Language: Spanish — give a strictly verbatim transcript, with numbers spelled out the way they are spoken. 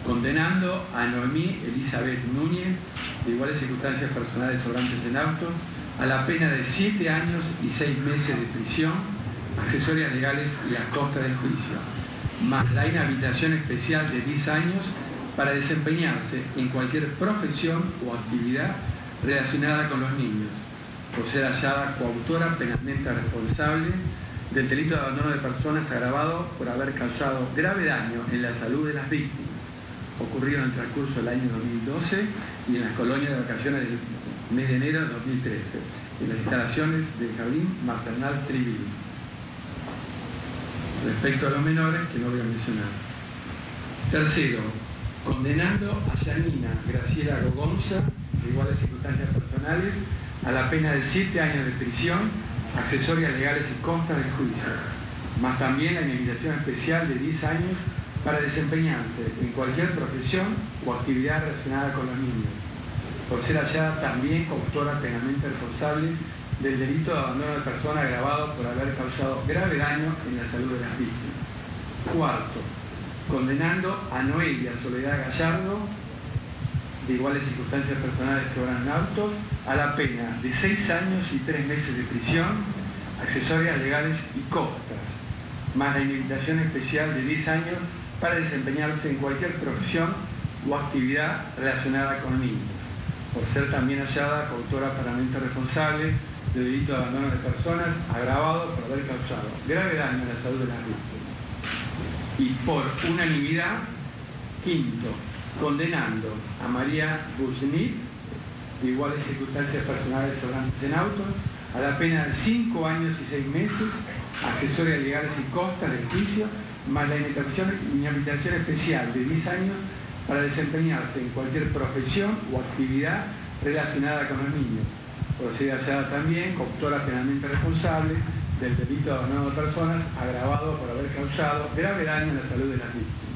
condenando a Noemí Elizabeth Núñez, de iguales circunstancias personales sobrantes en auto, a la pena de siete años y seis meses de prisión, accesorias legales y las costas del juicio, más la inhabilitación especial de diez años para desempeñarse en cualquier profesión o actividad relacionada con los niños, por ser hallada coautora penalmente responsable del delito de abandono de personas agravado por haber causado grave daño en la salud de las víctimas, ocurrido en el transcurso del año dos mil doce y en las colonias de vacaciones del mes de enero de dos mil trece, en las instalaciones del Jardín Maternal Trivil. Respecto a los menores, que no voy a mencionar. Tercero, condenando a Yanina Graciela Gogonza, de iguales circunstancias personales, a la pena de siete años de prisión, accesorias legales y costas del juicio, más también la inhabilitación especial de diez años para desempeñarse en cualquier profesión o actividad relacionada con los niños, por ser hallada también coautora penalmente responsable del delito de abandono de persona agravado por haber causado grave daño en la salud de las víctimas. Cuarto, condenando a Noelia Soledad Gallardo, de iguales circunstancias personales que obran en autos, a la pena de seis años y tres meses de prisión, accesorias legales y costas, más la inhabilitación especial de diez años para desempeñarse en cualquier profesión o actividad relacionada con niños, por ser también hallada coautora penalmente responsable del delito de abandono de personas agravado por haber causado grave daño en la salud de las víctimas. Y por unanimidad, quinto, condenando a María Busnit, de iguales circunstancias personales sobrantes en auto, a la pena de cinco años y seis meses, accesorias legales y costas del juicio, más la inhabilitación, inhabilitación especial de diez años para desempeñarse en cualquier profesión o actividad relacionada con los niños, por ser hallada también coautora penalmente responsable del delito de abandono de personas agravado por haber causado grave daño en la salud de las víctimas.